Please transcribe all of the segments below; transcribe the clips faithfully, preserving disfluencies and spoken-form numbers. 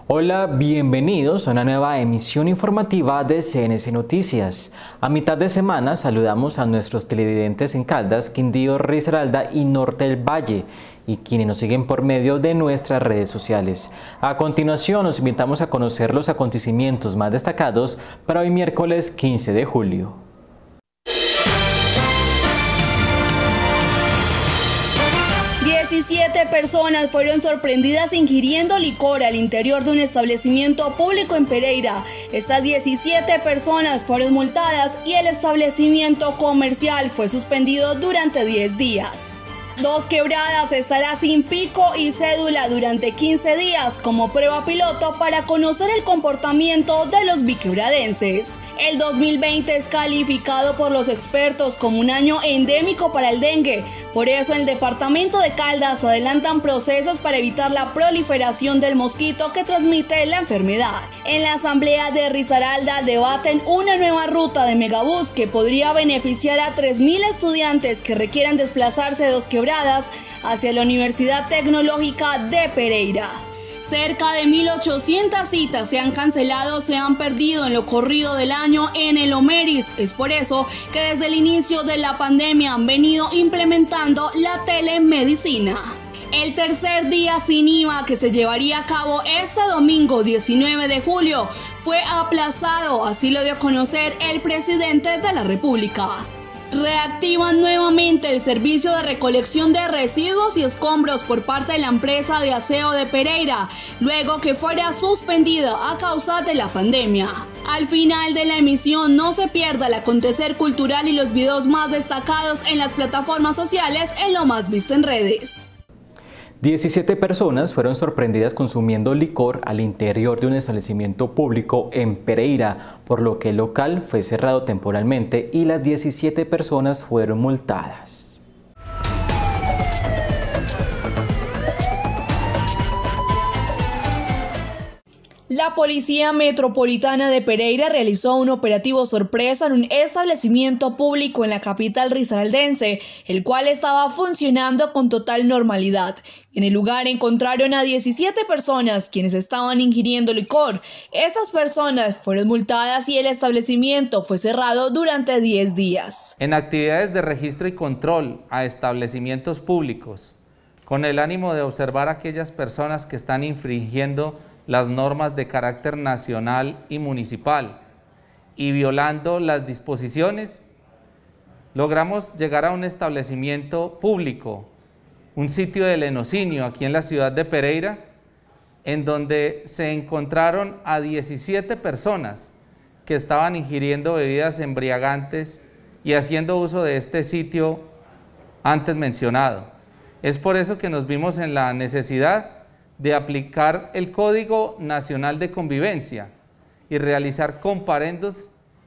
Hola, bienvenidos a una nueva emisión informativa de C N C Noticias. A mitad de semana saludamos a nuestros televidentes en Caldas, Quindío, Risaralda y Norte del Valle y quienes nos siguen por medio de nuestras redes sociales. A continuación nos invitamos a conocer los acontecimientos más destacados para hoy miércoles quince de julio. diecisiete personas fueron sorprendidas ingiriendo licor al interior de un establecimiento público en Pereira. Estas diecisiete personas fueron multadas y el establecimiento comercial fue suspendido durante diez días. Dos Quebradas estará sin pico y cédula durante quince días como prueba piloto para conocer el comportamiento de los biquebradenses. El dos mil veinte es calificado por los expertos como un año endémico para el dengue. Por eso en el departamento de Caldas adelantan procesos para evitar la proliferación del mosquito que transmite la enfermedad. En la asamblea de Risaralda debaten una nueva ruta de megabús que podría beneficiar a tres mil estudiantes que requieran desplazarse de Dos Quebradas hacia la Universidad Tecnológica de Pereira. Cerca de mil ochocientas citas se han cancelado o se han perdido en lo corrido del año en el Omeris. Es por eso que desde el inicio de la pandemia han venido implementando la telemedicina. El tercer día sin I V A que se llevaría a cabo este domingo diecinueve de julio fue aplazado, así lo dio a conocer el presidente de la República. Reactivan nuevamente el servicio de recolección de residuos y escombros por parte de la empresa de aseo de Pereira, luego que fuera suspendida a causa de la pandemia. Al final de la emisión no se pierda el acontecer cultural y los videos más destacados en las plataformas sociales en lo más visto en redes. diecisiete personas fueron sorprendidas consumiendo licor al interior de un establecimiento público en Pereira, por lo que el local fue cerrado temporalmente y las diecisiete personas fueron multadas. La Policía Metropolitana de Pereira realizó un operativo sorpresa en un establecimiento público en la capital risaraldense, el cual estaba funcionando con total normalidad. En el lugar encontraron a diecisiete personas quienes estaban ingiriendo licor. Estas personas fueron multadas y el establecimiento fue cerrado durante diez días. En actividades de registro y control a establecimientos públicos, con el ánimo de observar a aquellas personas que están infringiendo las normas de carácter nacional y municipal y violando las disposiciones, logramos llegar a un establecimiento público, un sitio de lenocinio aquí en la ciudad de Pereira, en donde se encontraron a diecisiete personas que estaban ingiriendo bebidas embriagantes y haciendo uso de este sitio antes mencionado. Es por eso que nos vimos en la necesidad de aplicar el Código Nacional de Convivencia y realizar comparendos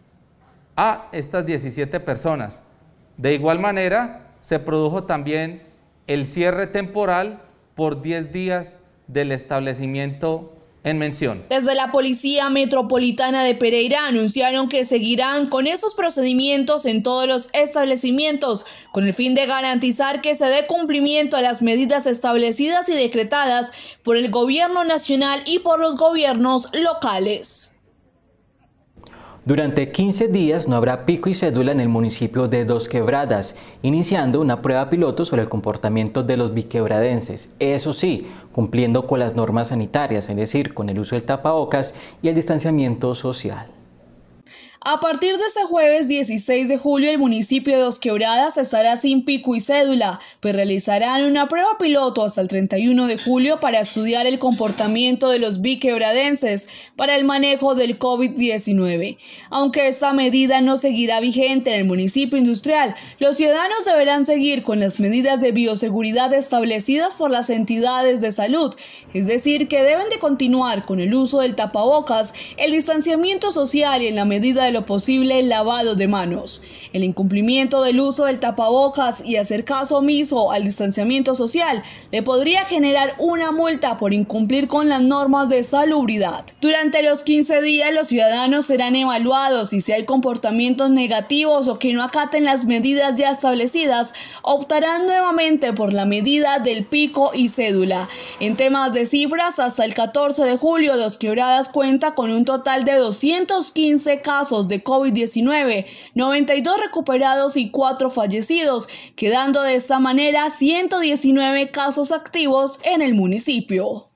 a estas diecisiete personas. De igual manera, se produjo también el cierre temporal por diez días del establecimiento en mención. Desde la Policía Metropolitana de Pereira anunciaron que seguirán con estos procedimientos en todos los establecimientos con el fin de garantizar que se dé cumplimiento a las medidas establecidas y decretadas por el gobierno nacional y por los gobiernos locales. Durante quince días no habrá pico y cédula en el municipio de Dos Quebradas, iniciando una prueba piloto sobre el comportamiento de los biquebradenses. Eso sí, cumpliendo con las normas sanitarias, es decir, con el uso del tapabocas y el distanciamiento social. A partir de este jueves dieciséis de julio, el municipio de Dos Quebradas estará sin pico y cédula, pues realizarán una prueba piloto hasta el treinta y uno de julio para estudiar el comportamiento de los biquebradenses para el manejo del COVID diecinueve. Aunque esta medida no seguirá vigente en el municipio industrial, los ciudadanos deberán seguir con las medidas de bioseguridad establecidas por las entidades de salud, es decir, que deben de continuar con el uso del tapabocas, el distanciamiento social y en la medida de lo posible el lavado de manos. El incumplimiento del uso del tapabocas y hacer caso omiso al distanciamiento social le podría generar una multa por incumplir con las normas de salubridad. Durante los quince días los ciudadanos serán evaluados y si hay comportamientos negativos o que no acaten las medidas ya establecidas, optarán nuevamente por la medida del pico y cédula. En temas de cifras, hasta el catorce de julio, Dos Quebradas cuenta con un total de doscientos quince casos de COVID diecinueve, noventa y dos recuperados y cuatro fallecidos, quedando de esta manera ciento diecinueve casos activos en el municipio.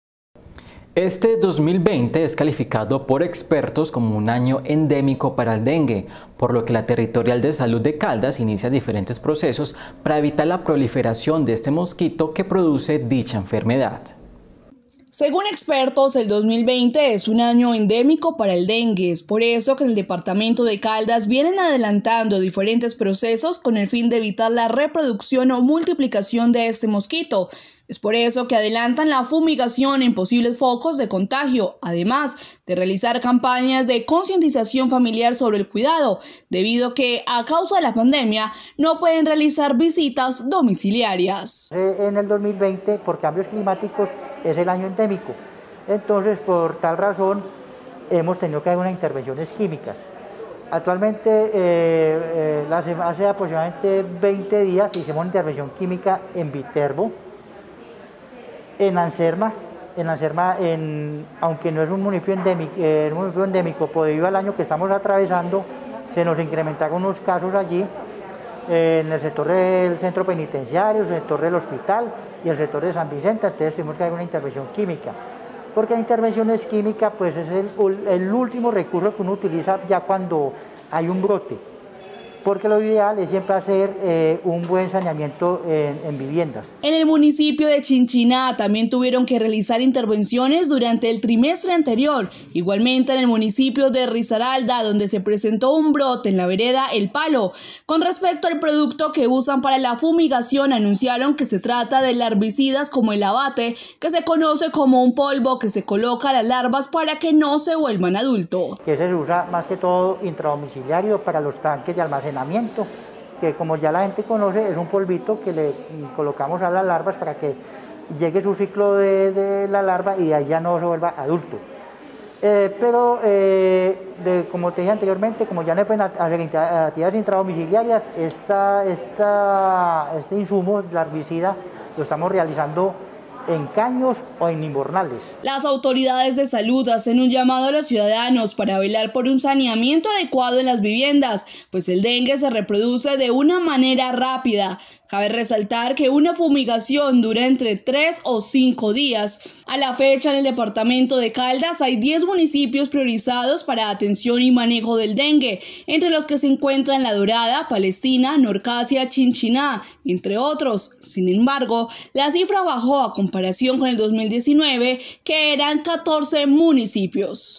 Este dos mil veinte es calificado por expertos como un año endémico para el dengue, por lo que la Territorial de Salud de Caldas inicia diferentes procesos para evitar la proliferación de este mosquito que produce dicha enfermedad. Según expertos, el dos mil veinte es un año endémico para el dengue. Es por eso que en el departamento de Caldas vienen adelantando diferentes procesos con el fin de evitar la reproducción o multiplicación de este mosquito. Es por eso que adelantan la fumigación en posibles focos de contagio, además de realizar campañas de concientización familiar sobre el cuidado, debido a que a causa de la pandemia no pueden realizar visitas domiciliarias. En el dos mil veinte, por cambios climáticos, es el año endémico. Entonces, por tal razón, hemos tenido que hacer unas intervenciones químicas. Actualmente, eh, eh, hace aproximadamente veinte días hicimos una intervención química en Viterbo, en Anserma, en Anserma en, aunque no es un municipio endémico, eh, un municipio endémico, por debido al año que estamos atravesando, se nos incrementaron unos casos allí, eh, en el sector del centro penitenciario, el sector del hospital y el sector de San Vicente. Entonces tuvimos que hacer una intervención química, porque la intervención es química, pues es el, el último recurso que uno utiliza ya cuando hay un brote, porque lo ideal es siempre hacer eh, un buen saneamiento en, en viviendas. En el municipio de Chinchiná también tuvieron que realizar intervenciones durante el trimestre anterior. Igualmente en el municipio de Risaralda, donde se presentó un brote en la vereda El Palo. Con respecto al producto que usan para la fumigación, anunciaron que se trata de larvicidas como el abate, que se conoce como un polvo que se coloca a las larvas para que no se vuelvan adultos. Que se usa más que todo intradomiciliario para los tanques de almacenamiento, que como ya la gente conoce, es un polvito que le colocamos a las larvas para que llegue su ciclo de, de la larva y de ahí ya no se vuelva adulto. Eh, pero, eh, de, como te dije anteriormente, como ya no pueden hacer actividades intradomiciliarias, esta, esta, este insumo, la herbicida, lo estamos realizando en caños o en invernales. Las autoridades de salud hacen un llamado a los ciudadanos para velar por un saneamiento adecuado en las viviendas, pues el dengue se reproduce de una manera rápida. Cabe resaltar que una fumigación dura entre tres o cinco días. A la fecha, en el departamento de Caldas hay diez municipios priorizados para atención y manejo del dengue, entre los que se encuentran La Dorada, Palestina, Norcasia, Chinchiná, entre otros. Sin embargo, la cifra bajó a comparación con el dos mil diecinueve, que eran catorce municipios.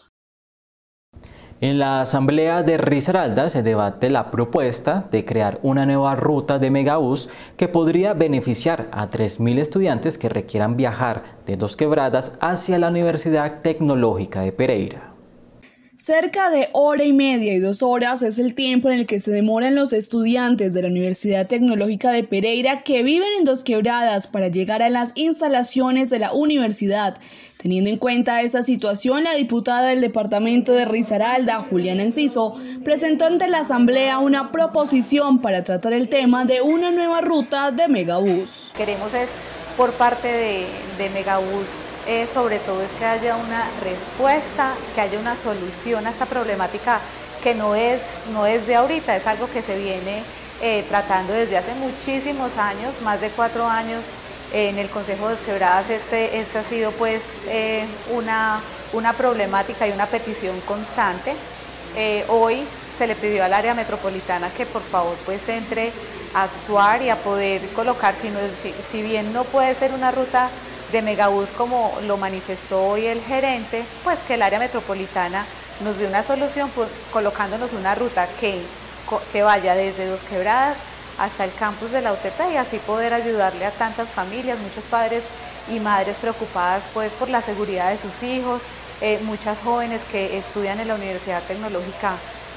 En la asamblea de Risaralda se debate la propuesta de crear una nueva ruta de megabús que podría beneficiar a tres mil estudiantes que requieran viajar de Dos Quebradas hacia la Universidad Tecnológica de Pereira. Cerca de hora y media y dos horas es el tiempo en el que se demoran los estudiantes de la Universidad Tecnológica de Pereira que viven en Dos Quebradas para llegar a las instalaciones de la universidad. Teniendo en cuenta esta situación, la diputada del departamento de Risaralda, Juliana Enciso, presentó ante la asamblea una proposición para tratar el tema de una nueva ruta de megabús. Queremos es por parte de, de Megabús, eh, sobre todo es que haya una respuesta, que haya una solución a esta problemática que no es, no es de ahorita, es algo que se viene eh, tratando desde hace muchísimos años, más de cuatro años. En el Consejo de Dos Quebradas este, este ha sido pues eh, una, una problemática y una petición constante. Eh, hoy se le pidió al área metropolitana que por favor pues entre a actuar y a poder colocar, si, no, si, si bien no puede ser una ruta de megabús como lo manifestó hoy el gerente, pues que el área metropolitana nos dé una solución pues, colocándonos una ruta que, que vaya desde Dos Quebradas hasta el campus de la U T P y así poder ayudarle a tantas familias, muchos padres y madres preocupadas pues por la seguridad de sus hijos, eh, muchas jóvenes que estudian en la Universidad Tecnológica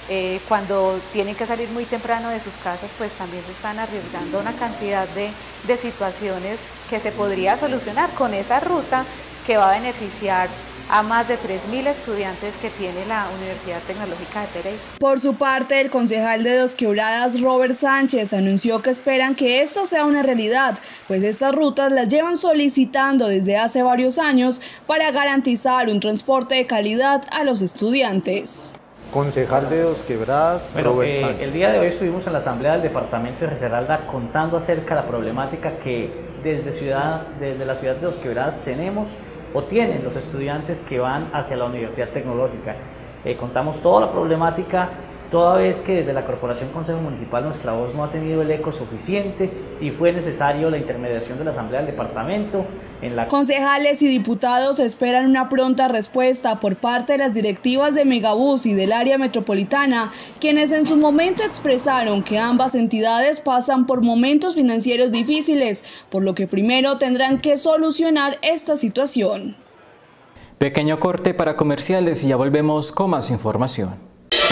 Eh, cuando tienen que salir muy temprano de sus casas, pues también se están arriesgando una cantidad de, de situaciones que se podría solucionar con esa ruta que va a beneficiar a más de tres mil estudiantes que tiene la Universidad Tecnológica de Pereira. Por su parte, el concejal de Dos Quebradas, Robert Sánchez, anunció que esperan que esto sea una realidad, pues estas rutas las llevan solicitando desde hace varios años para garantizar un transporte de calidad a los estudiantes. Concejal de Dos Quebradas, bueno, Robert eh, Sánchez. El día de hoy estuvimos en la Asamblea del Departamento de Risaralda contando acerca de la problemática que desde, ciudad, desde la ciudad de Dos Quebradas tenemos o tienen los estudiantes que van hacia la Universidad Tecnológica. Eh, contamos toda la problemática, toda vez que desde la Corporación Consejo Municipal nuestra voz no ha tenido el eco suficiente y fue necesario la intermediación de la Asamblea del Departamento. En la... Concejales y diputados esperan una pronta respuesta por parte de las directivas de Megabús y del área metropolitana, quienes en su momento expresaron que ambas entidades pasan por momentos financieros difíciles, por lo que primero tendrán que solucionar esta situación. Pequeño corte para comerciales y ya volvemos con más información.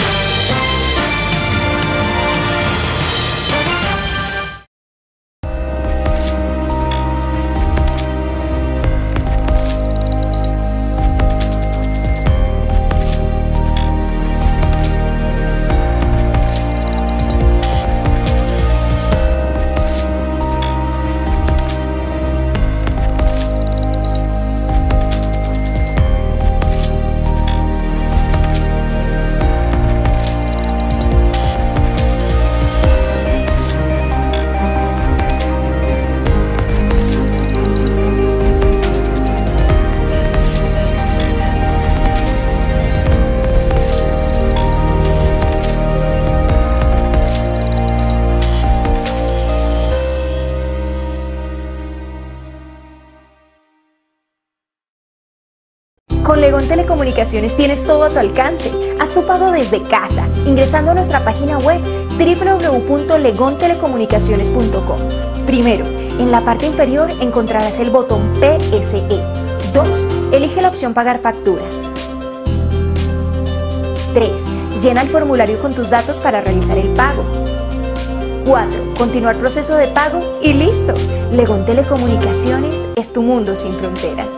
Con Legón Telecomunicaciones tienes todo a tu alcance. Haz tu pago desde casa, ingresando a nuestra página web doble u doble u doble u punto legón telecomunicaciones punto com. Primero, en la parte inferior encontrarás el botón P S E. dos. Elige la opción Pagar factura. tres. Llena el formulario con tus datos para realizar el pago. cuatro. Continuar proceso de pago y listo. Legón Telecomunicaciones es tu mundo sin fronteras.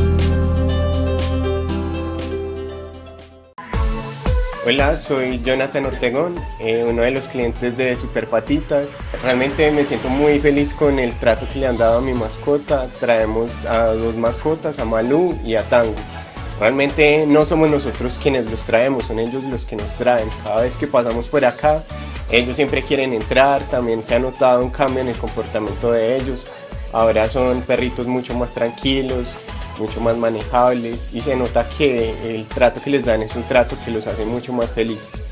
Hola, soy Jonathan Ortegón, eh, uno de los clientes de Super Patitas. Realmente me siento muy feliz con el trato que le han dado a mi mascota. Traemos a dos mascotas, a Malú y a Tango. Realmente no somos nosotros quienes los traemos, son ellos los que nos traen. Cada vez que pasamos por acá, ellos siempre quieren entrar. También se ha notado un cambio en el comportamiento de ellos. Ahora son perritos mucho más tranquilos, mucho más manejables y se nota que el trato que les dan es un trato que los hace mucho más felices.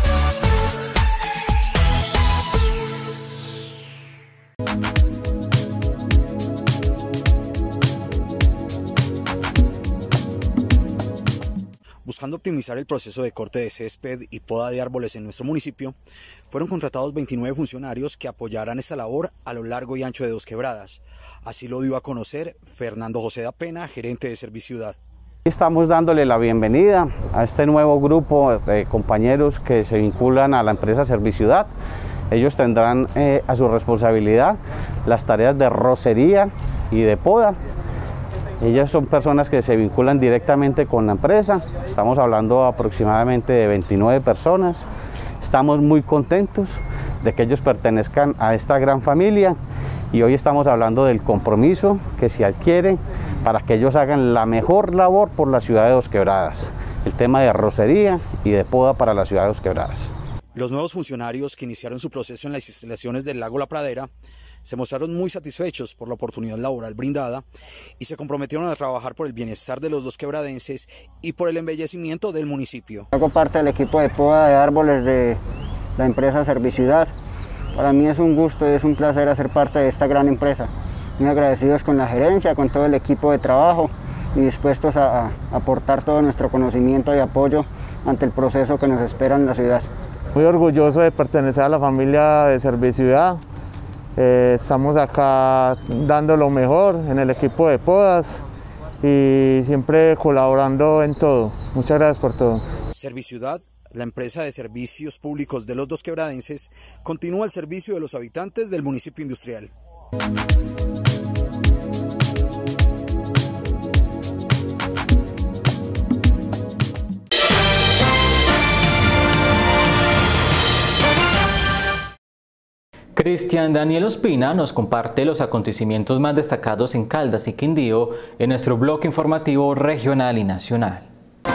Buscando optimizar el proceso de corte de césped y poda de árboles en nuestro municipio, fueron contratados veintinueve funcionarios que apoyarán esta labor a lo largo y ancho de Dos Quebradas. Así lo dio a conocer Fernando José Dapena, gerente de Serviciudad. Estamos dándole la bienvenida a este nuevo grupo de compañeros que se vinculan a la empresa Serviciudad. Ellos tendrán eh, a su responsabilidad las tareas de rocería y de poda. Ellas son personas que se vinculan directamente con la empresa. Estamos hablando aproximadamente de veintinueve personas. Estamos muy contentos de que ellos pertenezcan a esta gran familia y hoy estamos hablando del compromiso que se adquiere para que ellos hagan la mejor labor por la ciudad de Dos Quebradas, el tema de rocería y de poda para la ciudad de Dos Quebradas. Los nuevos funcionarios que iniciaron su proceso en las instalaciones del Lago La Pradera se mostraron muy satisfechos por la oportunidad laboral brindada y se comprometieron a trabajar por el bienestar de los dosquebradenses y por el embellecimiento del municipio. Hago parte del equipo de poda de árboles de la empresa Serviciudad. Para mí es un gusto y es un placer hacer parte de esta gran empresa. Muy agradecidos con la gerencia, con todo el equipo de trabajo y dispuestos a, a aportar todo nuestro conocimiento y apoyo ante el proceso que nos espera en la ciudad. Muy orgulloso de pertenecer a la familia de Serviciudad. Eh, estamos acá dando lo mejor en el equipo de podas y siempre colaborando en todo. Muchas gracias por todo. Serviciudad La empresa de servicios públicos de los Dos Quebradenses continúa el servicio de los habitantes del municipio industrial. Cristian Daniel Ospina nos comparte los acontecimientos más destacados en Caldas y Quindío en nuestro bloque informativo regional y nacional.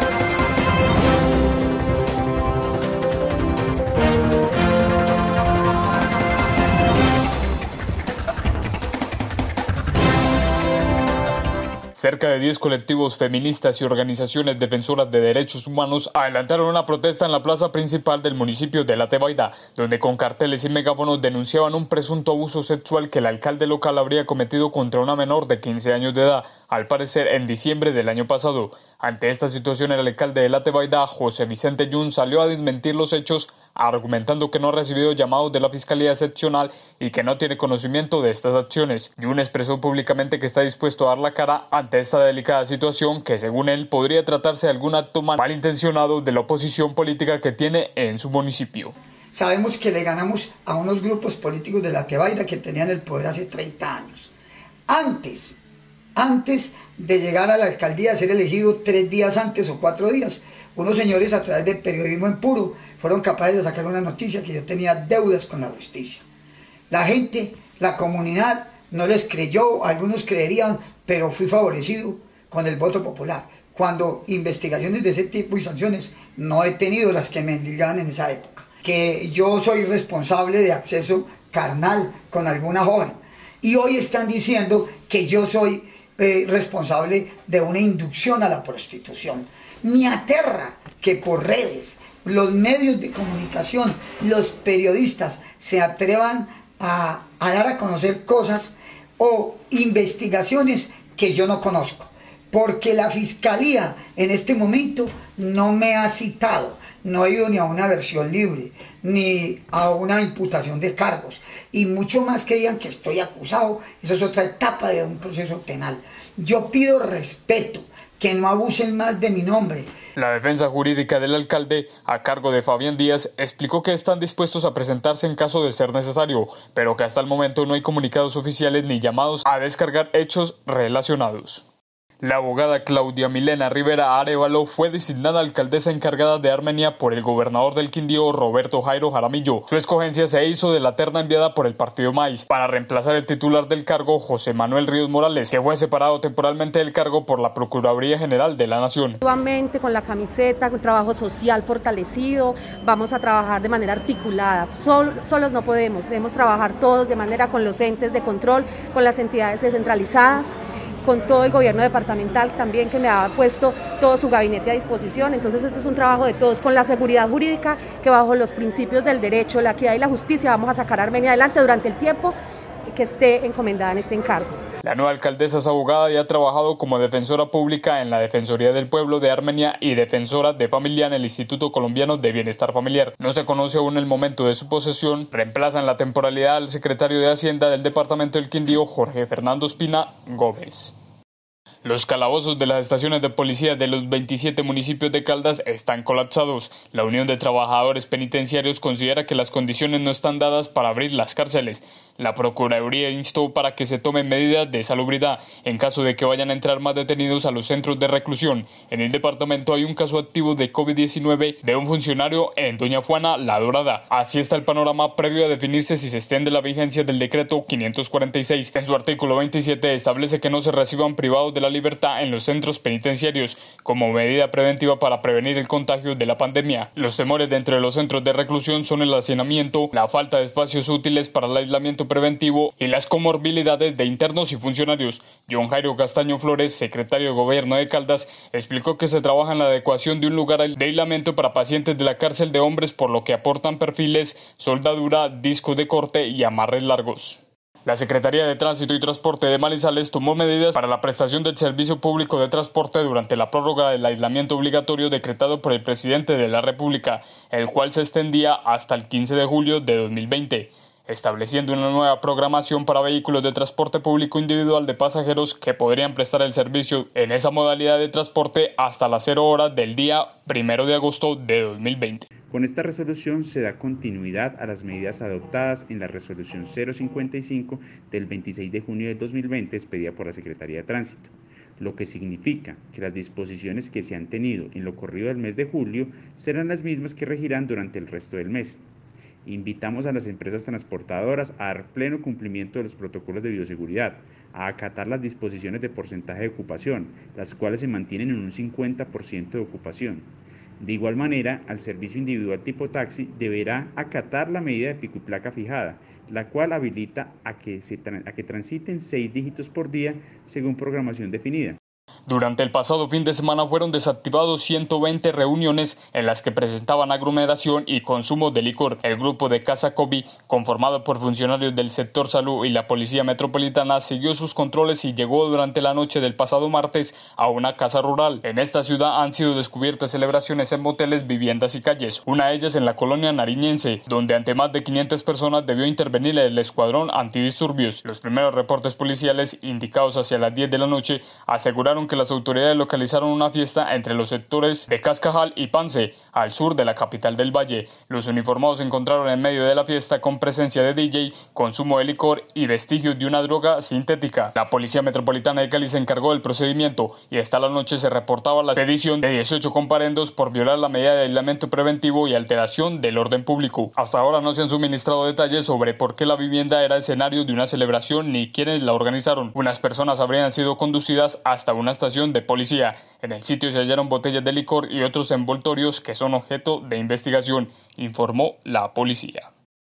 Cerca de diez colectivos feministas y organizaciones defensoras de derechos humanos adelantaron una protesta en la plaza principal del municipio de La Tebaida, donde con carteles y megáfonos denunciaban un presunto abuso sexual que el alcalde local habría cometido contra una menor de quince años de edad, al parecer en diciembre del año pasado. Ante esta situación, el alcalde de La Tebaida, José Vicente Yun, salió a desmentir los hechos, argumentando que no ha recibido llamados de la Fiscalía Seccional y que no tiene conocimiento de estas acciones. Yun expresó públicamente que está dispuesto a dar la cara ante esta delicada situación, que según él podría tratarse de algún acto malintencionado de la oposición política que tiene en su municipio. Sabemos que le ganamos a unos grupos políticos de La Tebaida que tenían el poder hace treinta años. Antes, antes de llegar a la alcaldía, ser elegido tres días antes o cuatro días, unos señores a través del periodismo en puro fueron capaces de sacar una noticia que yo tenía deudas con la justicia. La gente, la comunidad no les creyó, algunos creerían, pero fui favorecido con el voto popular. Cuando investigaciones de ese tipo y sanciones no he tenido las que me indicaban en esa época. Que yo soy responsable de acceso carnal con alguna joven. Y hoy están diciendo que yo soy eh, responsable de una inducción a la prostitución. Me aterra que por redes, los medios de comunicación, los periodistas se atrevan a, a dar a conocer cosas o investigaciones que yo no conozco, porque la Fiscalía en este momento no me ha citado, no he ido ni a una versión libre, ni a una imputación de cargos, y mucho más que digan que estoy acusado. Eso es otra etapa de un proceso penal. Yo pido respeto, que no abusen más de mi nombre. La defensa jurídica del alcalde, a cargo de Fabián Díaz, explicó que están dispuestos a presentarse en caso de ser necesario, pero que hasta el momento no hay comunicados oficiales ni llamados a descargar hechos relacionados. La abogada Claudia Milena Rivera Arevalo fue designada alcaldesa encargada de Armenia por el gobernador del Quindío, Roberto Jairo Jaramillo. Su escogencia se hizo de la terna enviada por el partido Maíz para reemplazar el titular del cargo, José Manuel Ríos Morales, que fue separado temporalmente del cargo por la Procuraduría General de la Nación. Nuevamente con la camiseta, con trabajo social fortalecido, vamos a trabajar de manera articulada. Sol, solos no podemos, debemos trabajar todos de manera con los entes de control, con las entidades descentralizadas, con todo el gobierno departamental también, que me ha puesto todo su gabinete a disposición. Entonces este es un trabajo de todos, con la seguridad jurídica, que bajo los principios del derecho, la equidad y la justicia vamos a sacar a Armenia adelante durante el tiempo que esté encomendada en este encargo. La nueva alcaldesa es abogada y ha trabajado como defensora pública en la Defensoría del Pueblo de Armenia y defensora de familia en el Instituto Colombiano de Bienestar Familiar. No se conoce aún el momento de su posesión. Reemplaza en la temporalidad al secretario de Hacienda del departamento del Quindío, Jorge Fernando Espina Gómez. Los calabozos de las estaciones de policía de los veintisiete municipios de Caldas están colapsados. La Unión de Trabajadores Penitenciarios considera que las condiciones no están dadas para abrir las cárceles. La Procuraduría instó para que se tomen medidas de salubridad en caso de que vayan a entrar más detenidos a los centros de reclusión. En el departamento hay un caso activo de COVID diecinueve de un funcionario en Doña Juana La Dorada. Así está el panorama previo a definirse si se extiende la vigencia del decreto quinientos cuarenta y seis. En su artículo veintisiete establece que no se reciban privados de la libertad en los centros penitenciarios como medida preventiva para prevenir el contagio de la pandemia. Los temores dentro de los centros de reclusión son el hacinamiento, la falta de espacios útiles para el aislamiento preventivo y las comorbilidades de internos y funcionarios. John Jairo Castaño Flores, secretario de Gobierno de Caldas, explicó que se trabaja en la adecuación de un lugar de aislamiento para pacientes de la cárcel de hombres, por lo que aportan perfiles, soldadura, discos de corte y amarres largos. La Secretaría de Tránsito y Transporte de Manizales tomó medidas para la prestación del servicio público de transporte durante la prórroga del aislamiento obligatorio decretado por el presidente de la República, el cual se extendía hasta el quince de julio de dos mil veinte. estableciendo una nueva programación para vehículos de transporte público individual de pasajeros que podrían prestar el servicio en esa modalidad de transporte hasta las cero horas del día primero de agosto de dos mil veinte. Con esta resolución se da continuidad a las medidas adoptadas en la resolución cero cincuenta y cinco del veintiséis de junio del dos mil veinte expedida por la Secretaría de Tránsito, lo que significa que las disposiciones que se han tenido en lo corrido del mes de julio serán las mismas que regirán durante el resto del mes. Invitamos a las empresas transportadoras a dar pleno cumplimiento de los protocolos de bioseguridad, a acatar las disposiciones de porcentaje de ocupación, las cuales se mantienen en un cincuenta por ciento de ocupación. De igual manera, al servicio individual tipo taxi deberá acatar la medida de pico y placa fijada, la cual habilita a que, se a que transiten seis dígitos por día según programación definida. Durante el pasado fin de semana fueron desactivados ciento veinte reuniones en las que presentaban aglomeración y consumo de licor. El grupo de Casa COVID, conformado por funcionarios del sector salud y la Policía Metropolitana, siguió sus controles y llegó durante la noche del pasado martes a una casa rural. En esta ciudad han sido descubiertas celebraciones en moteles, viviendas y calles, una de ellas en la colonia nariñense, donde ante más de quinientas personas debió intervenir el escuadrón antidisturbios. Los primeros reportes policiales, indicados hacia las diez de la noche, aseguraron que las autoridades localizaron una fiesta entre los sectores de Cascajal y Pance, al sur de la capital del Valle. Los uniformados se encontraron en medio de la fiesta con presencia de D J, consumo de licor y vestigios de una droga sintética. La Policía Metropolitana de Cali se encargó del procedimiento y hasta la noche se reportaba la expedición de dieciocho comparendos por violar la medida de aislamiento preventivo y alteración del orden público. Hasta ahora no se han suministrado detalles sobre por qué la vivienda era escenario de una celebración ni quiénes la organizaron. Unas personas habrían sido conducidas hasta una estación de policía. En el sitio se hallaron botellas de licor y otros envoltorios que son objeto de investigación, informó la policía.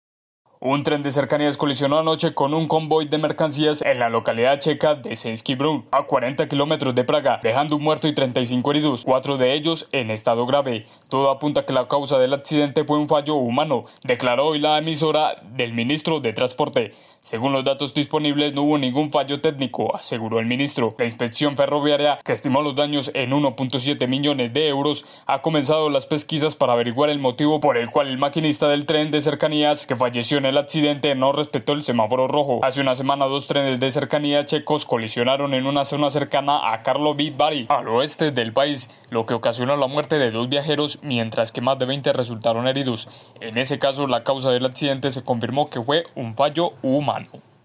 Un tren de cercanías colisionó anoche con un convoy de mercancías en la localidad checa de Sensky Brun, a cuarenta kilómetros de Praga, dejando un muerto y treinta y cinco heridos, cuatro de ellos en estado grave. Todo apunta a que la causa del accidente fue un fallo humano, declaró hoy la emisora del ministro de Transporte. Según los datos disponibles, no hubo ningún fallo técnico, aseguró el ministro. La inspección ferroviaria, que estimó los daños en uno punto siete millones de euros, ha comenzado las pesquisas para averiguar el motivo por el cual el maquinista del tren de cercanías que falleció en el accidente no respetó el semáforo rojo. Hace una semana, dos trenes de cercanías checos colisionaron en una zona cercana a Karlovy Vary, al oeste del país, lo que ocasionó la muerte de dos viajeros, mientras que más de veinte resultaron heridos. En ese caso, la causa del accidente se confirmó que fue un fallo humano.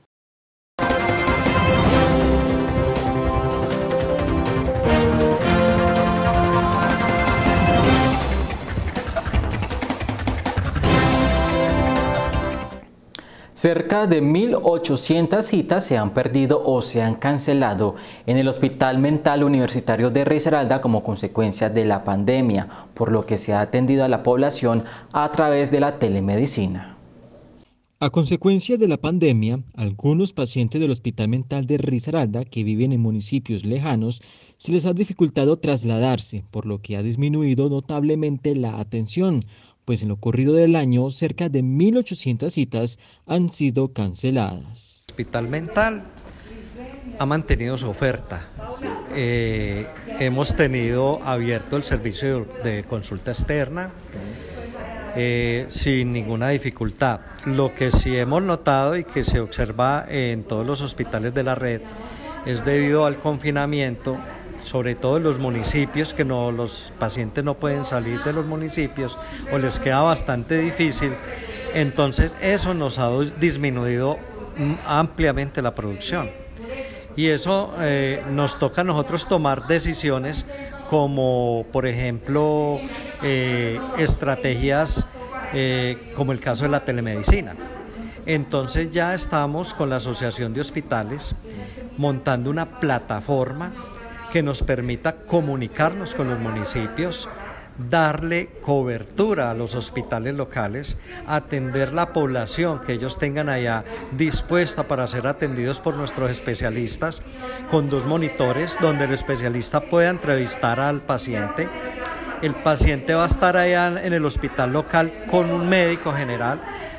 Cerca de mil ochocientas citas se han perdido o se han cancelado en el Hospital Mental Universitario de Risaralda como consecuencia de la pandemia, por lo que se ha atendido a la población a través de la telemedicina. A consecuencia de la pandemia, algunos pacientes del Hospital Mental de Risaralda que viven en municipios lejanos se les ha dificultado trasladarse, por lo que ha disminuido notablemente la atención, pues en lo corrido del año cerca de mil ochocientas citas han sido canceladas. El Hospital Mental ha mantenido su oferta. Eh, hemos tenido abierto el servicio de consulta externa eh, sin ninguna dificultad. Lo que sí hemos notado y que se observa en todos los hospitales de la red es debido al confinamiento, sobre todo en los municipios, que no, los pacientes no pueden salir de los municipios o les queda bastante difícil. Entonces eso nos ha disminuido ampliamente la producción y eso eh, nos toca a nosotros tomar decisiones como por ejemplo eh, estrategias eh, como el caso de la telemedicina. Entonces ya estamos con la Asociación de Hospitales montando una plataforma que nos permita comunicarnos con los municipios, darle cobertura a los hospitales locales, atender la población que ellos tengan allá dispuesta para ser atendidos por nuestros especialistas, con dos monitores donde el especialista pueda entrevistar al paciente. El paciente va a estar allá en el hospital local con un médico general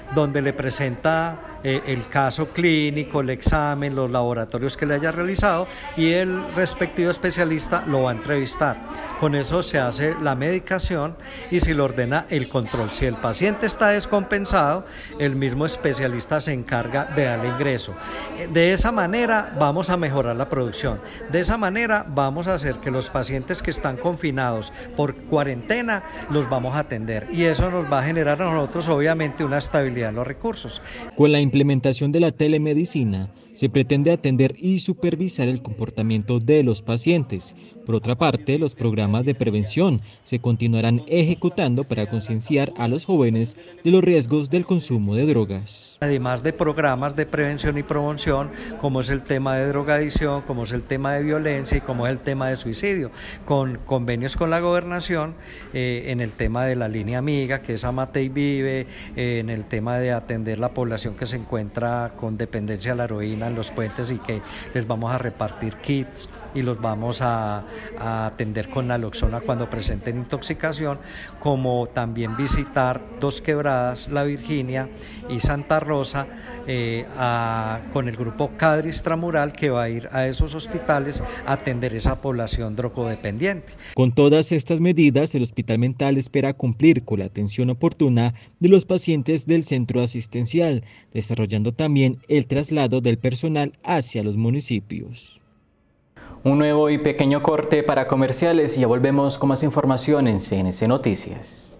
donde le presenta eh, el caso clínico, el examen, los laboratorios que le haya realizado y el respectivo especialista lo va a entrevistar. Con eso se hace la medicación y se le ordena el control. Si el paciente está descompensado, el mismo especialista se encarga de darle ingreso. De esa manera vamos a mejorar la producción. De esa manera vamos a hacer que los pacientes que están confinados por cuarentena los vamos a atender y eso nos va a generar a nosotros obviamente una estabilidad en los recursos. Con la implementación de la telemedicina se pretende atender y supervisar el comportamiento de los pacientes. Por otra parte, los programas de prevención se continuarán ejecutando para concienciar a los jóvenes de los riesgos del consumo de drogas. Además de programas de prevención y promoción, como es el tema de drogadicción, como es el tema de violencia y como es el tema de suicidio, con convenios con la gobernación eh, en el tema de la línea amiga, que es Amate y Vive, eh, en el tema de atender la población que se encuentra con dependencia a la heroína en los puentes y que les vamos a repartir kits y los vamos a, a atender con naloxona cuando presenten intoxicación, como también visitar Dos Quebradas, La Virginia y Santa Rosa eh, a, con el grupo Cadris Tramural, que va a ir a esos hospitales a atender esa población drogodependiente. Con todas estas medidas, el Hospital Mental espera cumplir con la atención oportuna de los pacientes del centro asistencial, desarrollando también el traslado del personal hacia los municipios. Un nuevo y pequeño corte para comerciales y ya volvemos con más información en C N C Noticias.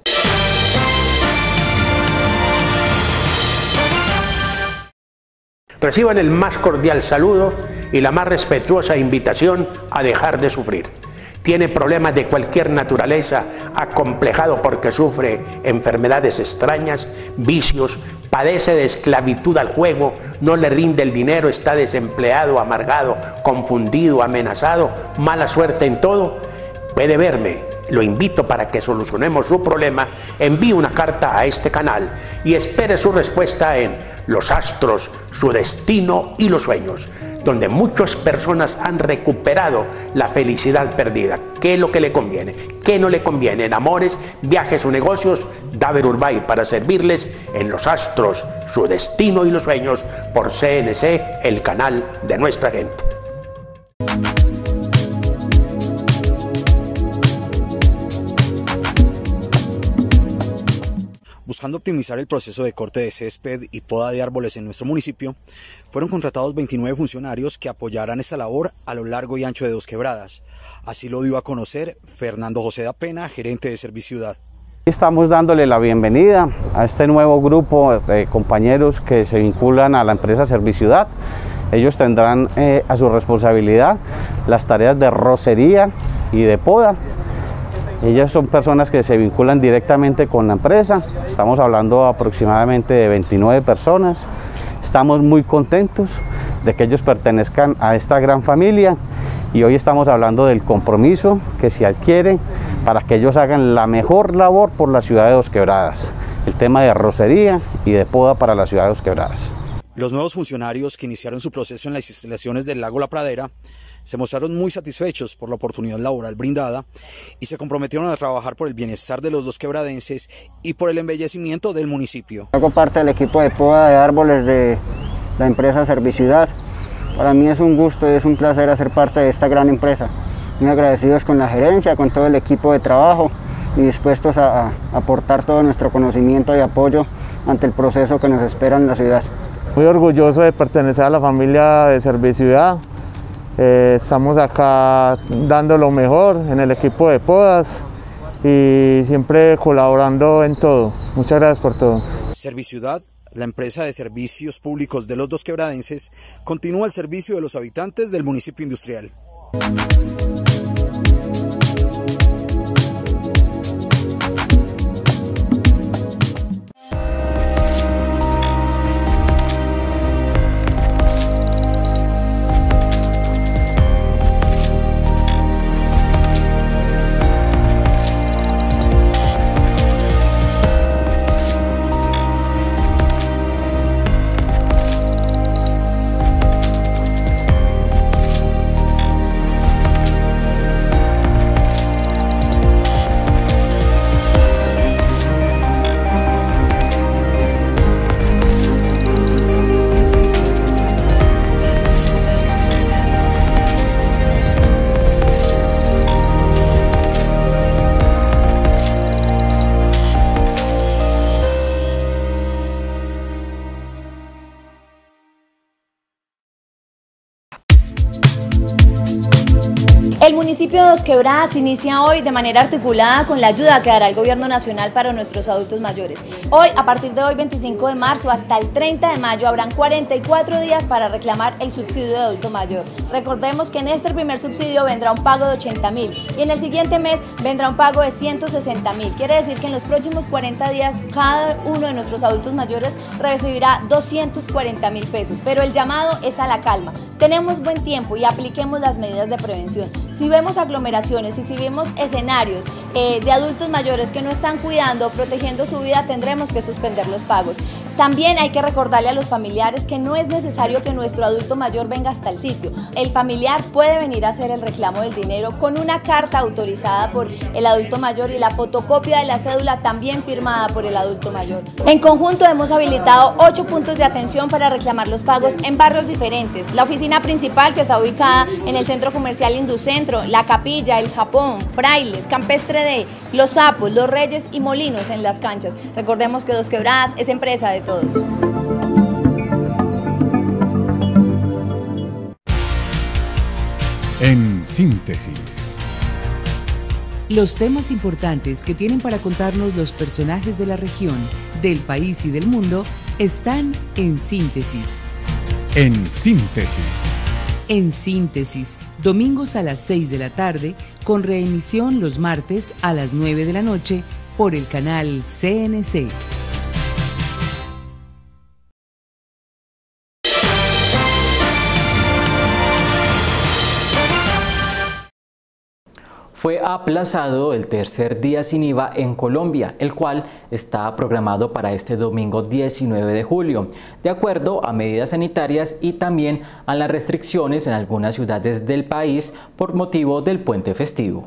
Reciban el más cordial saludo y la más respetuosa invitación a dejar de sufrir. Tiene problemas de cualquier naturaleza, acomplejado porque sufre enfermedades extrañas, vicios, padece de esclavitud al juego, no le rinde el dinero, está desempleado, amargado, confundido, amenazado, mala suerte en todo. Puede verme, lo invito para que solucionemos su problema. Envíe una carta a este canal y espere su respuesta en Los Astros, su destino y los sueños, donde muchas personas han recuperado la felicidad perdida. ¿Qué es lo que le conviene? ¿Qué no le conviene? En amores, viajes o negocios, Daver Urbay para servirles en Los Astros, su destino y los sueños, por C N C, el canal de nuestra gente. Buscando optimizar el proceso de corte de césped y poda de árboles en nuestro municipio, fueron contratados veintinueve funcionarios que apoyarán esta labor a lo largo y ancho de Dos Quebradas. Así lo dio a conocer Fernando José da Pena, gerente de Serviciudad. Estamos dándole la bienvenida a este nuevo grupo de compañeros que se vinculan a la empresa Serviciudad. Ellos tendrán eh, a su responsabilidad las tareas de rocería y de poda. Ellas son personas que se vinculan directamente con la empresa. Estamos hablando aproximadamente de veintinueve personas. Estamos muy contentos de que ellos pertenezcan a esta gran familia y hoy estamos hablando del compromiso que se adquiere para que ellos hagan la mejor labor por la ciudad de Dos Quebradas, el tema de rocería y de poda para la ciudad de Dos Quebradas. Los nuevos funcionarios que iniciaron su proceso en las instalaciones del Lago La Pradera se mostraron muy satisfechos por la oportunidad laboral brindada y se comprometieron a trabajar por el bienestar de los dosquebradenses y por el embellecimiento del municipio. Hago parte del equipo de poda de árboles de la empresa Serviciudad. Para mí es un gusto y es un placer hacer parte de esta gran empresa. Muy agradecidos con la gerencia, con todo el equipo de trabajo y dispuestos a, a aportar todo nuestro conocimiento y apoyo ante el proceso que nos espera en la ciudad. Muy orgulloso de pertenecer a la familia de Serviciudad. Eh, estamos acá dando lo mejor en el equipo de podas y siempre colaborando en todo. Muchas gracias por todo. Serviciudad, la empresa de servicios públicos de los dosquebradenses, continúa el servicio de los habitantes del municipio industrial. El municipio de Dos Quebradas inicia hoy de manera articulada con la ayuda que dará el Gobierno Nacional para nuestros adultos mayores. Hoy, a partir de hoy, veinticinco de marzo, hasta el treinta de mayo, habrán cuarenta y cuatro días para reclamar el subsidio de adulto mayor. Recordemos que en este primer subsidio vendrá un pago de ochenta mil y en el siguiente mes vendrá un pago de ciento sesenta mil. Quiere decir que en los próximos cuarenta días, cada uno de nuestros adultos mayores recibirá doscientos cuarenta mil pesos. Pero el llamado es a la calma. Tenemos buen tiempo y apliquemos las medidas de prevención. Si vemos aglomeraciones y si vemos escenarios eh, de adultos mayores que no están cuidando, protegiendo su vida, tendremos que suspender los pagos. También hay que recordarle a los familiares que no es necesario que nuestro adulto mayor venga hasta el sitio. El familiar puede venir a hacer el reclamo del dinero con una carta autorizada por el adulto mayor y la fotocopia de la cédula también firmada por el adulto mayor. En conjunto hemos habilitado ocho puntos de atención para reclamar los pagos en barrios diferentes. La oficina principal, que está ubicada en el Centro Comercial Inducentro, La Capilla, El Japón, Frailes, Campestre D, Los Sapos, Los Reyes y Molinos en Las Canchas. Recordemos que Dos Quebradas es empresa de todos. En síntesis. Los temas importantes que tienen para contarnos los personajes de la región, del país y del mundo están en Síntesis. En síntesis. En Síntesis, domingos a las seis de la tarde, con reemisión los martes a las nueve de la noche por el canal C N C. Fue aplazado el tercer día sin I V A en Colombia, el cual está programado para este domingo diecinueve de julio, de acuerdo a medidas sanitarias y también a las restricciones en algunas ciudades del país por motivo del puente festivo.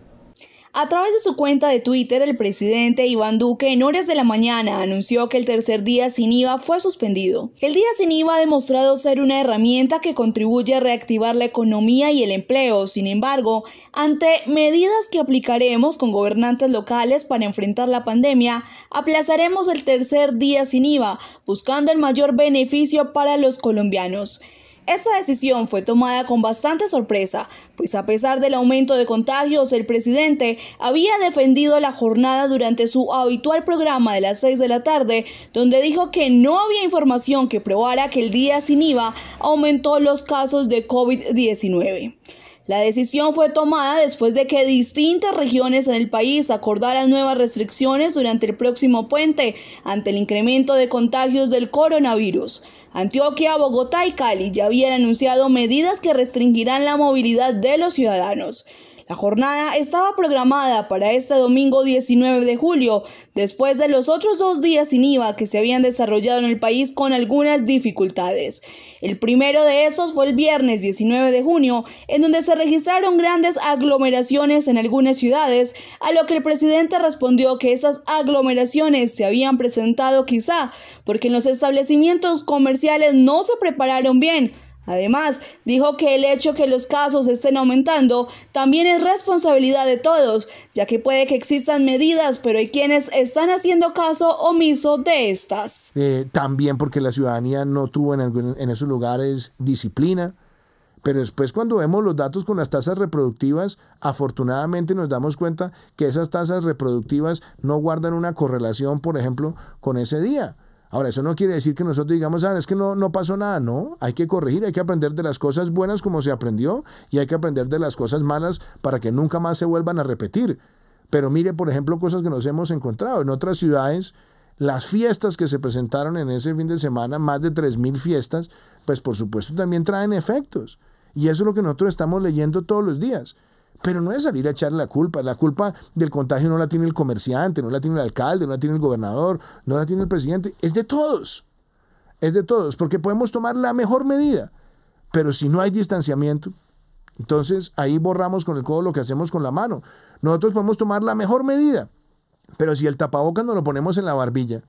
A través de su cuenta de Twitter, el presidente Iván Duque en horas de la mañana anunció que el tercer día sin I V A fue suspendido. El día sin I V A ha demostrado ser una herramienta que contribuye a reactivar la economía y el empleo. Sin embargo, ante medidas que aplicaremos con gobernantes locales para enfrentar la pandemia, aplazaremos el tercer día sin I V A, buscando el mayor beneficio para los colombianos. Esta decisión fue tomada con bastante sorpresa, pues a pesar del aumento de contagios, el presidente había defendido la jornada durante su habitual programa de las seis de la tarde, donde dijo que no había información que probara que el día sin I V A aumentó los casos de COVID diecinueve. La decisión fue tomada después de que distintas regiones en el país acordaran nuevas restricciones durante el próximo puente ante el incremento de contagios del coronavirus. Antioquia, Bogotá y Cali ya habían anunciado medidas que restringirán la movilidad de los ciudadanos. La jornada estaba programada para este domingo diecinueve de julio, después de los otros dos días sin I V A que se habían desarrollado en el país con algunas dificultades. El primero de estos fue el viernes diecinueve de junio, en donde se registraron grandes aglomeraciones en algunas ciudades, a lo que el presidente respondió que esas aglomeraciones se habían presentado quizá porque en los establecimientos comerciales no se prepararon bien. Además, dijo que el hecho que los casos estén aumentando también es responsabilidad de todos, ya que puede que existan medidas, pero hay quienes están haciendo caso omiso de estas. Eh, también porque la ciudadanía no tuvo en, algún, en esos lugares disciplina, pero después cuando vemos los datos con las tasas reproductivas, afortunadamente nos damos cuenta que esas tasas reproductivas no guardan una correlación, por ejemplo, con ese día. Ahora, eso no quiere decir que nosotros digamos, ah, es que no, no pasó nada, no, hay que corregir, hay que aprender de las cosas buenas como se aprendió y hay que aprender de las cosas malas para que nunca más se vuelvan a repetir. Pero mire, por ejemplo, cosas que nos hemos encontrado en otras ciudades, las fiestas que se presentaron en ese fin de semana, más de tres mil fiestas, pues por supuesto también traen efectos. Y eso es lo que nosotros estamos leyendo todos los días. Pero no es salir a echarle la culpa. La culpa del contagio no la tiene el comerciante, no la tiene el alcalde, no la tiene el gobernador, no la tiene el presidente. Es de todos. Es de todos, porque podemos tomar la mejor medida. Pero si no hay distanciamiento, entonces ahí borramos con el codo lo que hacemos con la mano. Nosotros podemos tomar la mejor medida, pero si el tapabocas nos lo ponemos en la barbilla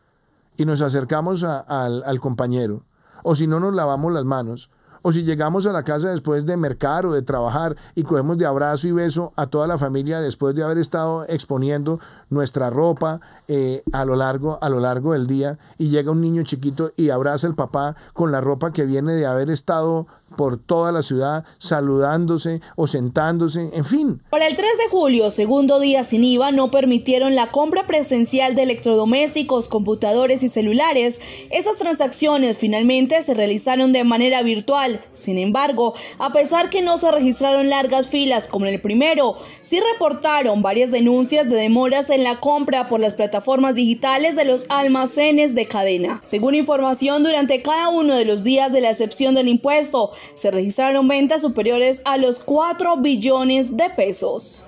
y nos acercamos a, a, al, al compañero, o si no nos lavamos las manos, o si llegamos a la casa después de mercar o de trabajar y cogemos de abrazo y beso a toda la familia después de haber estado exponiendo nuestra ropa eh, a lo largo, a lo largo del día, y llega un niño chiquito y abraza al papá con la ropa que viene de haber estado por toda la ciudad, saludándose o sentándose, en fin. Para el tres de julio, segundo día sin I V A, no permitieron la compra presencial de electrodomésticos, computadores y celulares. Esas transacciones finalmente se realizaron de manera virtual. Sin embargo, a pesar que no se registraron largas filas como en el primero, sí reportaron varias denuncias de demoras en la compra por las plataformas digitales de los almacenes de cadena. Según información, durante cada uno de los días de la excepción del impuesto, se registraron ventas superiores a los cuatro billones de pesos.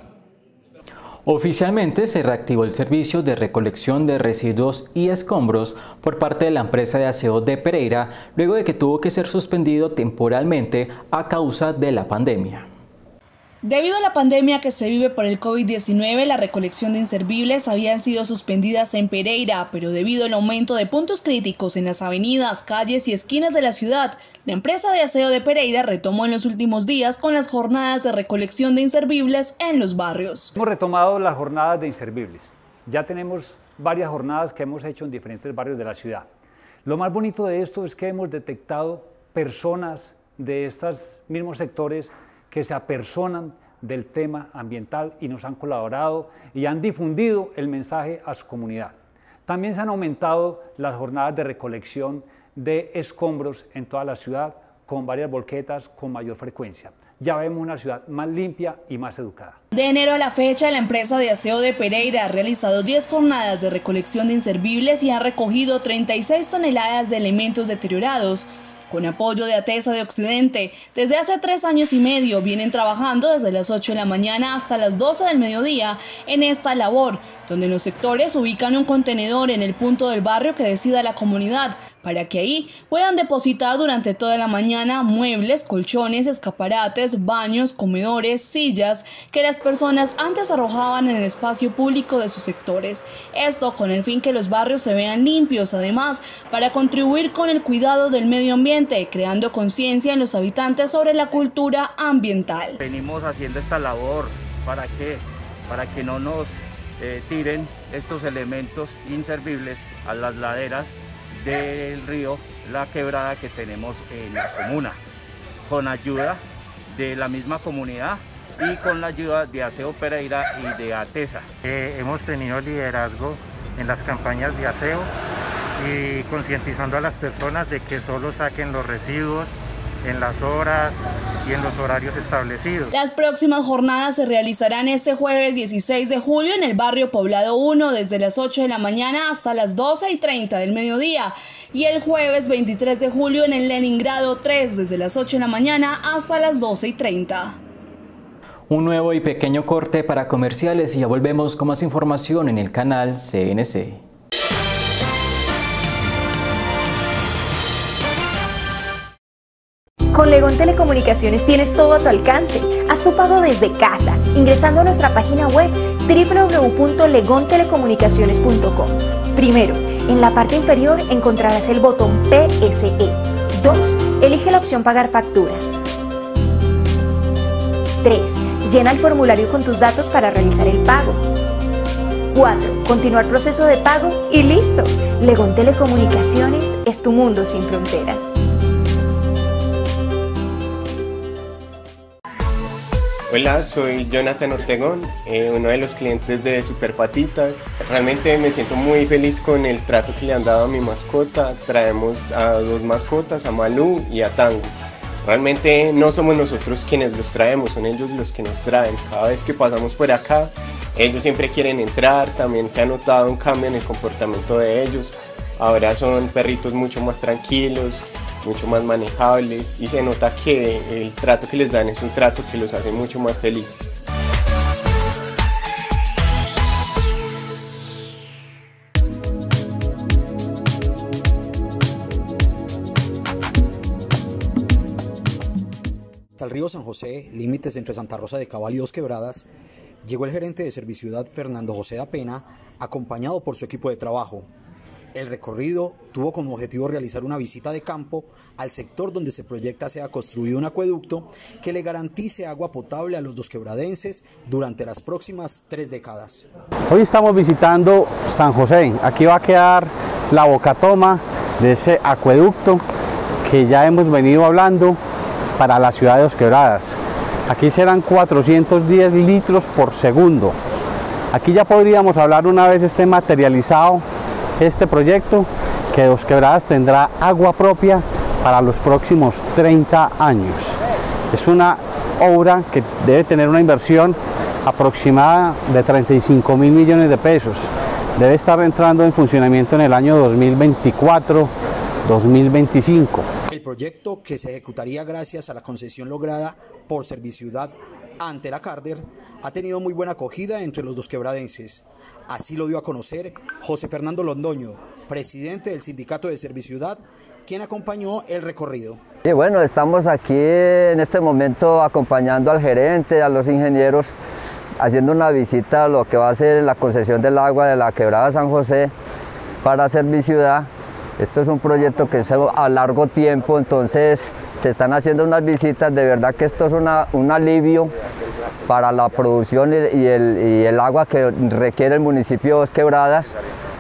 Oficialmente se reactivó el servicio de recolección de residuos y escombros por parte de la empresa de aseo de Pereira, luego de que tuvo que ser suspendido temporalmente a causa de la pandemia. Debido a la pandemia que se vive por el COVID diecinueve, la recolección de inservibles habían sido suspendidas en Pereira, pero debido al aumento de puntos críticos en las avenidas, calles y esquinas de la ciudad, la empresa de aseo de Pereira retomó en los últimos días con las jornadas de recolección de inservibles en los barrios. Hemos retomado las jornadas de inservibles. Ya tenemos varias jornadas que hemos hecho en diferentes barrios de la ciudad. Lo más bonito de esto es que hemos detectado personas de estos mismos sectores que se apersonan del tema ambiental y nos han colaborado y han difundido el mensaje a su comunidad. También se han aumentado las jornadas de recolección de escombros en toda la ciudad con varias volquetas con mayor frecuencia. Ya vemos una ciudad más limpia y más educada. De enero a la fecha, la empresa de aseo de Pereira ha realizado diez jornadas de recolección de inservibles y ha recogido treinta y seis toneladas de elementos deteriorados. Con apoyo de ATESA de Occidente, desde hace tres años y medio vienen trabajando desde las ocho de la mañana hasta las doce del mediodía en esta labor, donde en los sectores ubican un contenedor en el punto del barrio que decida la comunidad, para que ahí puedan depositar durante toda la mañana muebles, colchones, escaparates, baños, comedores, sillas que las personas antes arrojaban en el espacio público de sus sectores. Esto con el fin que los barrios se vean limpios, además para contribuir con el cuidado del medio ambiente, creando conciencia en los habitantes sobre la cultura ambiental. Venimos haciendo esta labor para que, para que no nos eh, tiren estos elementos inservibles a las laderas del río La Quebrada que tenemos en la comuna, con ayuda de la misma comunidad y con la ayuda de Aseo Pereira y de ATESA. Eh, hemos tenido liderazgo en las campañas de aseo y concientizando a las personas de que solo saquen los residuos en las horas y en los horarios establecidos. Las próximas jornadas se realizarán este jueves dieciséis de julio en el barrio Poblado uno desde las ocho de la mañana hasta las doce y treinta del mediodía y el jueves veintitrés de julio en el Leningrado tres desde las ocho de la mañana hasta las doce y treinta. Un nuevo y pequeño corte para comerciales y ya volvemos con más información en el canal C N C. Con Legón Telecomunicaciones tienes todo a tu alcance. Haz tu pago desde casa, ingresando a nuestra página web doble u doble u doble u punto legón telecomunicaciones punto com. Primero, en la parte inferior encontrarás el botón P S E. dos. Elige la opción Pagar factura. tres. Llena el formulario con tus datos para realizar el pago. cuatro. Continuar proceso de pago y listo. Legón Telecomunicaciones es tu mundo sin fronteras. Hola, soy Jonathan Ortegón, eh, uno de los clientes de Super Patitas. Realmente me siento muy feliz con el trato que le han dado a mi mascota. Traemos a dos mascotas, a Malú y a Tango. Realmente no somos nosotros quienes los traemos, son ellos los que nos traen. Cada vez que pasamos por acá, ellos siempre quieren entrar. También se ha notado un cambio en el comportamiento de ellos. Ahora son perritos mucho más tranquilos, mucho más manejables y se nota que el trato que les dan es un trato que los hace mucho más felices. Al río San José, límites entre Santa Rosa de Cabal y Dos Quebradas, llegó el gerente de Serviciudad Fernando José da Pena, acompañado por su equipo de trabajo. El recorrido tuvo como objetivo realizar una visita de campo al sector donde se proyecta sea construido un acueducto que le garantice agua potable a los dosquebradenses durante las próximas tres décadas. Hoy estamos visitando San José. Aquí va a quedar la bocatoma de ese acueducto que ya hemos venido hablando para la ciudad de Dos Quebradas. Aquí serán cuatrocientos diez litros por segundo. Aquí ya podríamos hablar, una vez esté materializado este proyecto, que Dos Quebradas tendrá agua propia para los próximos treinta años. Es una obra que debe tener una inversión aproximada de treinta y cinco mil millones de pesos. Debe estar entrando en funcionamiento en el año dos mil veinticuatro dos mil veinticinco. El proyecto, que se ejecutaría gracias a la concesión lograda por Serviciudad ante la Carder, ha tenido muy buena acogida entre los dosquebradenses. Así lo dio a conocer José Fernando Londoño, presidente del Sindicato de Serviciudad, quien acompañó el recorrido. Y bueno, estamos aquí en este momento acompañando al gerente, a los ingenieros, haciendo una visita a lo que va a ser la concesión del agua de la Quebrada San José para Serviciudad. Esto es un proyecto que es a largo tiempo, entonces se están haciendo unas visitas. De verdad que esto es una, un alivio para la producción y el, y el agua que requiere el municipio de Dos Quebradas.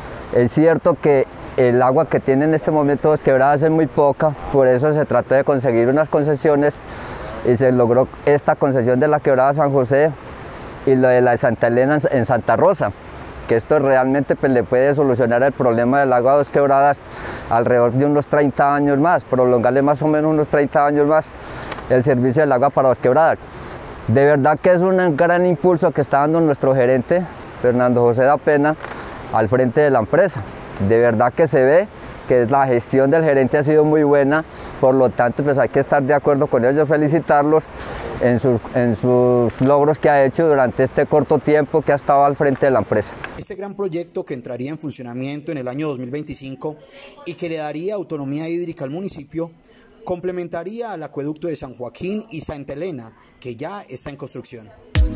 Es cierto que el agua que tiene en este momento Dos Quebradas es muy poca, por eso se trató de conseguir unas concesiones y se logró esta concesión de la Quebrada San José y lo de la de Santa Elena en Santa Rosa, que esto realmente pues, le puede solucionar el problema del agua de Dos Quebradas alrededor de unos treinta años más, prolongarle más o menos unos treinta años más el servicio del agua para Dos Quebradas. De verdad que es un gran impulso que está dando nuestro gerente, Fernando José da Pena, al frente de la empresa. De verdad que se ve que la gestión del gerente ha sido muy buena, por lo tanto pues hay que estar de acuerdo con ellos, felicitarlos en sus, en sus logros que ha hecho durante este corto tiempo que ha estado al frente de la empresa. Este gran proyecto, que entraría en funcionamiento en el año dos mil veinticinco y que le daría autonomía hídrica al municipio, complementaría al acueducto de San Joaquín y Santa Elena, que ya está en construcción.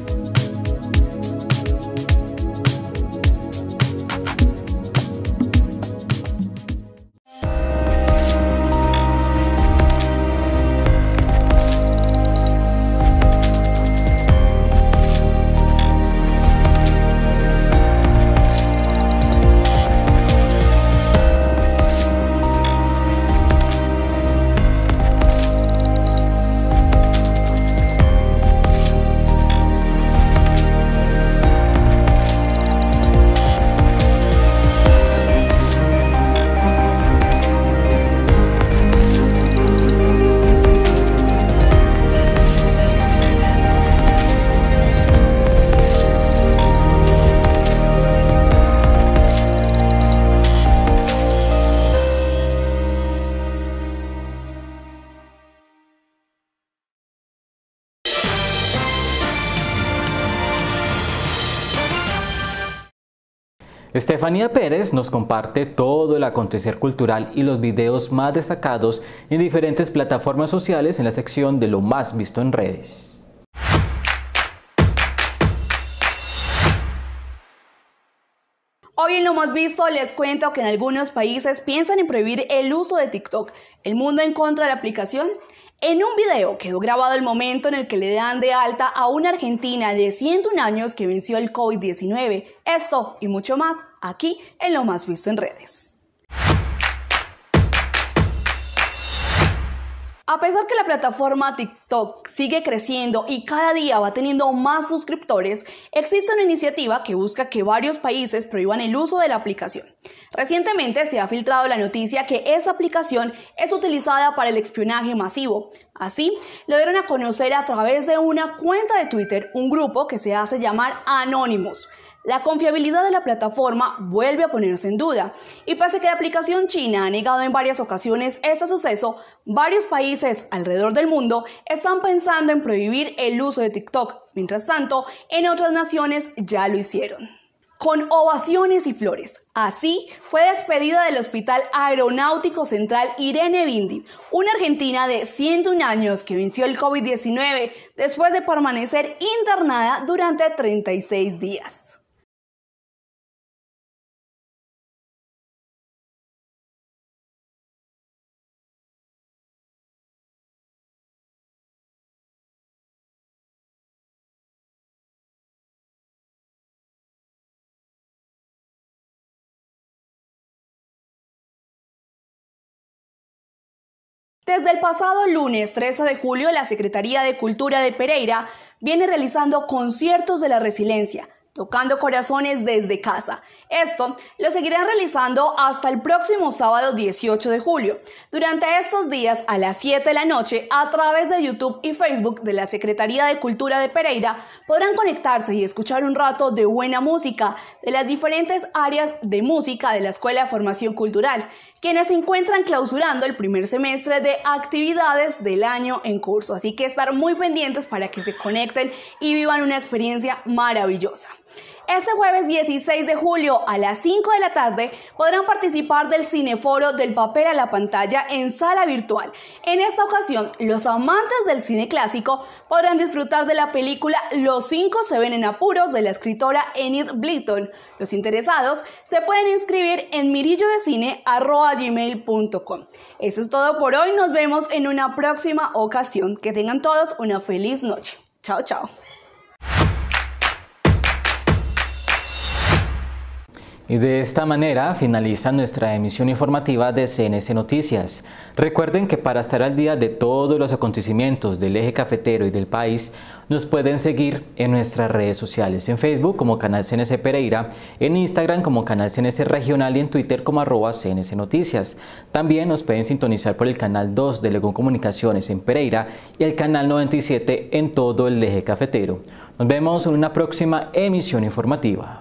Estefanía Pérez nos comparte todo el acontecer cultural y los videos más destacados en diferentes plataformas sociales en la sección de lo más visto en redes. Hoy en Lo Más Visto les cuento que en algunos países piensan en prohibir el uso de TikTok. ¿El mundo en contra de la aplicación? En un video quedó grabado el momento en el que le dan de alta a una argentina de ciento un años que venció el COVID diecinueve. Esto y mucho más aquí en Lo Más Visto en redes. A pesar que la plataforma TikTok sigue creciendo y cada día va teniendo más suscriptores, existe una iniciativa que busca que varios países prohíban el uso de la aplicación. Recientemente se ha filtrado la noticia que esa aplicación es utilizada para el espionaje masivo. Así, lo dieron a conocer a través de una cuenta de Twitter, un grupo que se hace llamar Anonymous. La confiabilidad de la plataforma vuelve a ponerse en duda, y pese a que la aplicación china ha negado en varias ocasiones este suceso, varios países alrededor del mundo están pensando en prohibir el uso de TikTok. Mientras tanto, en otras naciones ya lo hicieron. Con ovaciones y flores. Así fue despedida del Hospital Aeronáutico Central Irene Bindi, una argentina de ciento un años que venció el COVID diecinueve después de permanecer internada durante treinta y seis días. Desde el pasado lunes trece de julio, la Secretaría de Cultura de Pereira viene realizando conciertos de la resiliencia, tocando corazones desde casa. Esto lo seguirán realizando hasta el próximo sábado dieciocho de julio. Durante estos días, a las siete de la noche, a través de YouTube y Facebook de la Secretaría de Cultura de Pereira, podrán conectarse y escuchar un rato de buena música de las diferentes áreas de música de la Escuela de Formación Cultural, quienes se encuentran clausurando el primer semestre de actividades del año en curso. Así que estar muy pendientes para que se conecten y vivan una experiencia maravillosa. Este jueves dieciséis de julio a las cinco de la tarde podrán participar del Cineforo del papel a la pantalla en sala virtual. En esta ocasión, los amantes del cine clásico podrán disfrutar de la película Los cinco se ven en apuros de la escritora Enid Blyton. Los interesados se pueden inscribir en mirillodecine arroba gmail punto com. Eso es todo por hoy. Nos vemos en una próxima ocasión. Que tengan todos una feliz noche. Chao, chao. Y de esta manera finaliza nuestra emisión informativa de C N C Noticias. Recuerden que para estar al día de todos los acontecimientos del eje cafetero y del país, nos pueden seguir en nuestras redes sociales, en Facebook como Canal C N C Pereira, en Instagram como Canal C N C Regional y en Twitter como arroba C N C Noticias. También nos pueden sintonizar por el Canal dos de Legón Comunicaciones en Pereira y el Canal noventa y siete en todo el eje cafetero. Nos vemos en una próxima emisión informativa.